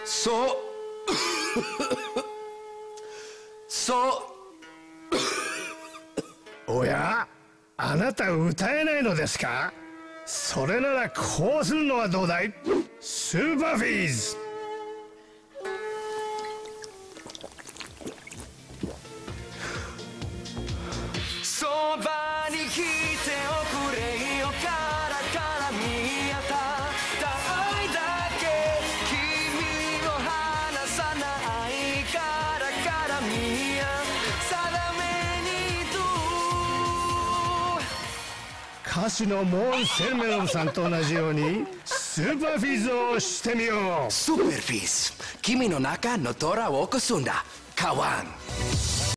そうそう。 おや、あなた歌えないのですか？それならこうするのはどうだい？スーパーフィーズ。 そばに来ておくれよからから見当たった愛だけ君を離さないからから見当定めにと。 歌手のモーン・セルメロブさんと同じようにスーパーフィーズをしてみよう。 スーパーフィーズ、君の中の虎を起こすんだ。カワン。